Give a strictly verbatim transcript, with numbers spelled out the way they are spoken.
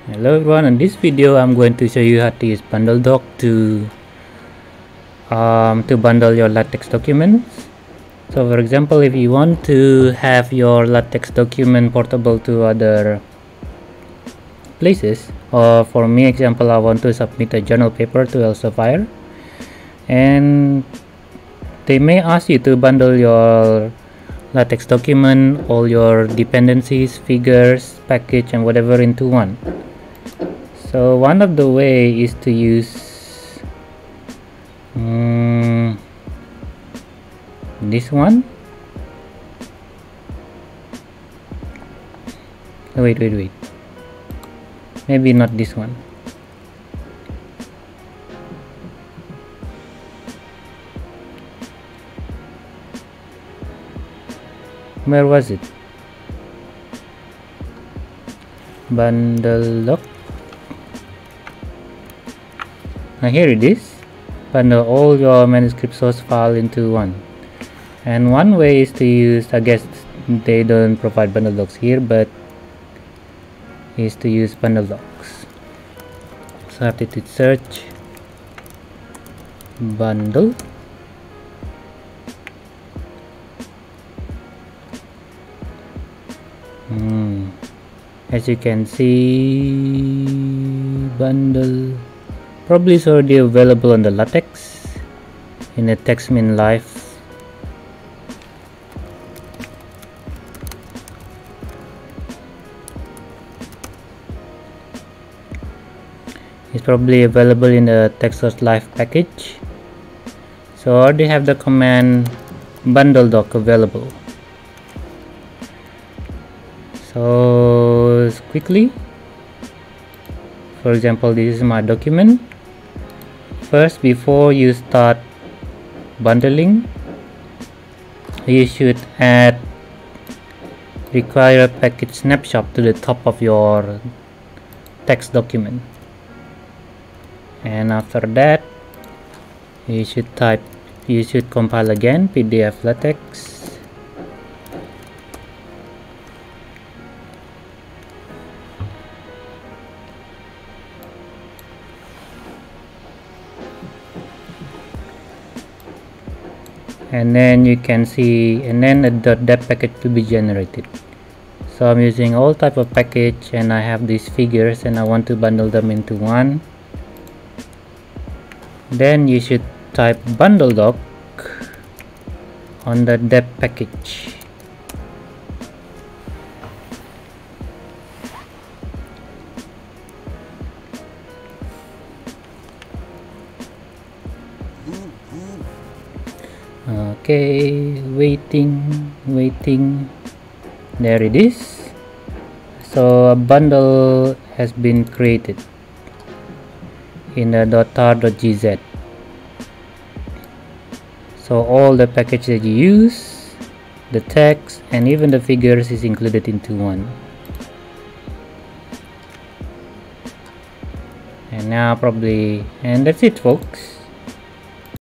Hello everyone, in this video I'm going to show you how to use Bundledoc to um, to bundle your Latex documents. So for example, if you want to have your Latex document portable to other places, or for me example I want to submit a journal paper to Elsevier, and they may ask you to bundle your Latex document, all your dependencies, figures, package and whatever into one. So one of the way is to use um, this one. Oh, wait, wait, wait. Maybe not this one. Where was it? Bundledoc. Now here it is. Bundle all your manuscript source file into one. And one way is to use, I guess they don't provide Bundledocs here, but is to use Bundledocs. So I have to do search bundle. Hmm. As you can see, bundle probably is already available on the Latex in the TextMin Live. It's probably available in the TextSource Live package. So I already have the command Bundledoc available. So quickly, for example, this is my document. First, before you start bundling, you should add require package snapshot to the top of your text document, and after that you should type you should compile again P D F Latex. And then you can see, and then the, that package will be generated. So I'm using all type of package, and I have these figures and I want to bundle them into one. Then you should type Bundledoc on the dep package. Okay, waiting, waiting. There it is. So a bundle has been created in the .tar.gz. So all the packages that you use, the text and even the figures is included into one. And now probably, and that's it folks.